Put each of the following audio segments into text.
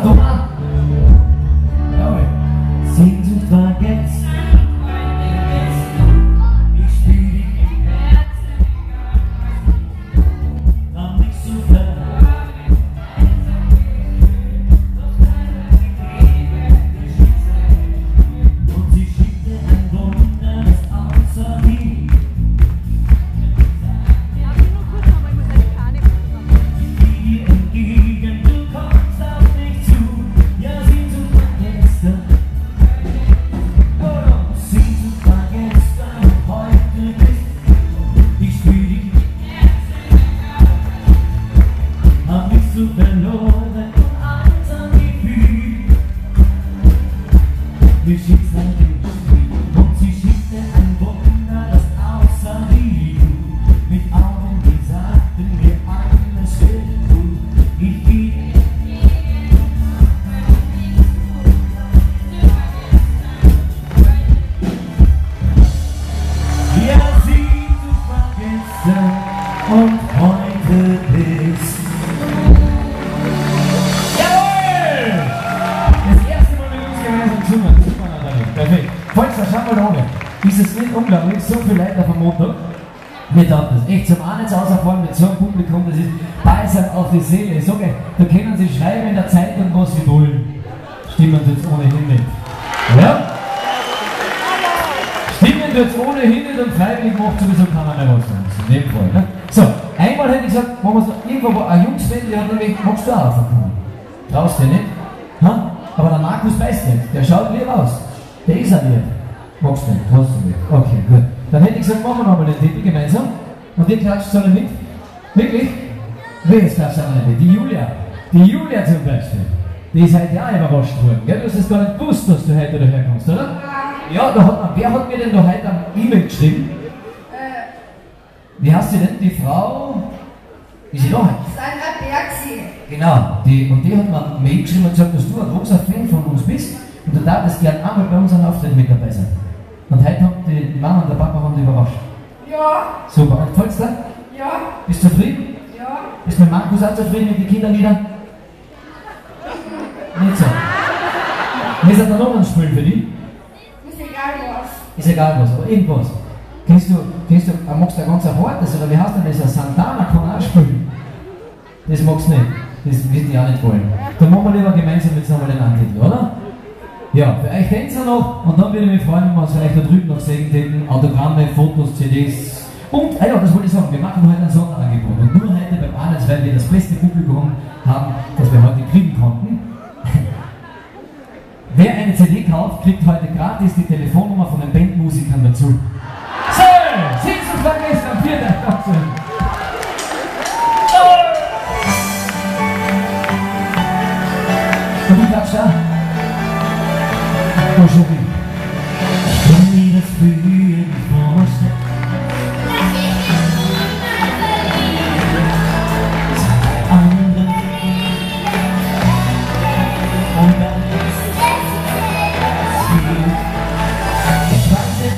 Thomas. Jawohl. Sehnsucht vergessen. Ich spiel dich im Herzen. Hab mich so fern. Und sie schickte ein Wunder, das außer wie. Die entgegen, du kommst auf mich zu. Ja, Sehnsucht vergessen. Sehnsucht vergessen, heute bist ich spiel dich. Hab mich so verloren und einsam gefühlt. Wie Schicksal dich und sie schickte ein Wunder, das aussah wie du. Mit Augen, die sagten mir alles will gut. Ich fiel. Ja, Sehnsucht vergessen und heute bist. Jawohl! Das erste Mal mit uns gemeinsam gesungen. Super, Nathalie. Perfekt. Volkswagen, schau mal da oben. Ist es nicht unglaublich? So viele Leute auf dem Montag. Mir taugt das echt zum einen jetzt auserfahren mit so einem Publikum, das ist Beisam auf die Seele. Ich sage, da können Sie schreiben in der Zeitung, was Sie wollen. Stimmen tut's ohnehin nicht. Ja? Stimmen tut's ohnehin nicht und freiwillig macht sowieso keiner mehr was von uns. In dem Fall. Ne? So, einmal hätte ich gesagt, machen wir so, irgendwo war ein Jungsfeld, der hat nämlich, magst du auch aufkommen? Traust du nicht? Ha? Aber der Markus weiß nicht, der schaut lieb aus. Der ist er nicht. Magst du nicht, hast du nicht. Okay, gut. Dann hätte ich gesagt, machen wir nochmal den Titel gemeinsam. Und ihr klatscht alle mit. Wirklich? Wer ist klatscht alle mit? Die Julia. Die Julia zum Beispiel. Die ist heute auch überrascht worden. Gell? Du hast es gar nicht gewusst, dass du heute daherkommst, oder? Ja, da hat man, wer hat mir denn da heute am E-Mail geschrieben? Wie heißt sie denn? Die Frau? Ist sie da? Sandra Bergsee. Genau, und die hat mir eine Mail geschrieben und gesagt, dass du ein großer Fan von uns bist und du darfst gerne einmal bei unserem Auftritt mit dabei sein. Und heute haben die Mama und der Papa haben dich überrascht. Ja. Super, und gefällt's dir? Ja. Bist du zufrieden? Ja. Bist mit Markus auch zufrieden mit den Kinderliedern? Nicht so. Wir sind da noch ein Spiel für dich. Ist egal was. Ist egal was, aber irgendwas. Magst du ein ganz hartes, oder wie heißt denn das? Ein Santana kann auch spielen. Das magst du nicht. Das wird die auch nicht wollen. Dann machen wir lieber gemeinsam jetzt nochmal den Antitel, oder? Ja, für euch Tänzer noch, und dann würde ich mich freuen, wenn wir uns vielleicht da drüben noch sehen täten. Autogramme, Fotos, CDs. Und, ja, das wollte ich sagen, wir machen heute ein Sonderangebot. Und nur heute beim Arnels, weil wir das beste Publikum haben, das wir heute kriegen konnten. Wer eine CD kauft, kriegt heute gratis die Telefonnummer von den Bandmusikern dazu. So, Sehnsucht vergessen am 4. Oktober. Und du klatschst da? Oh, schon wie. Ich kann mir das Gefühl vorstellen. Andere. Und dann ist es viel. Ich weiß nicht.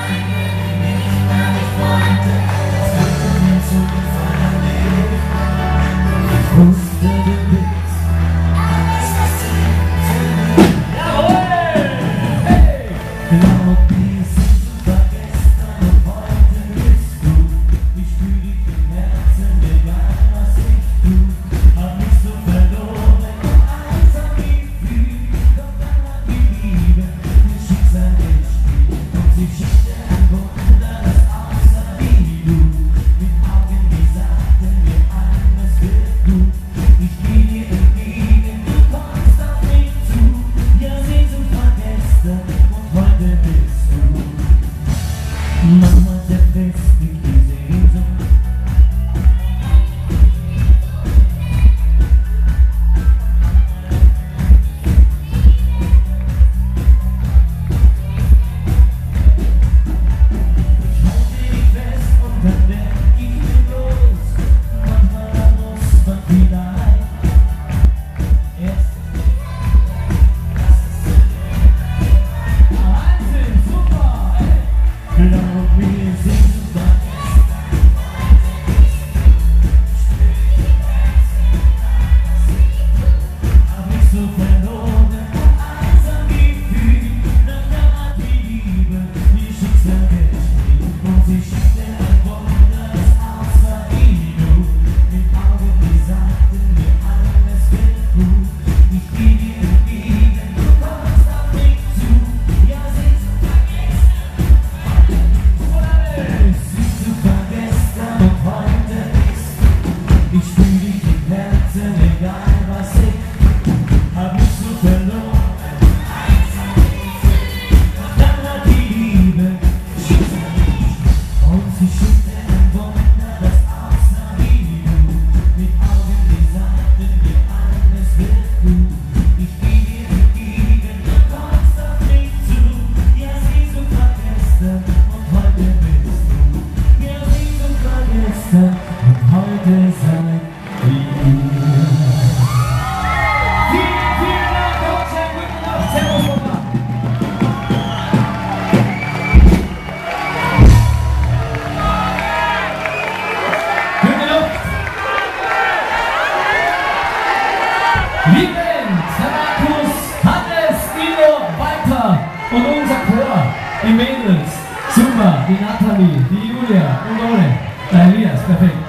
Ich wusste, du bist. Jawohl! Und unser Chor, die Mädels, super, die Nathalie, die Julia und Ole, der Elias, perfekt.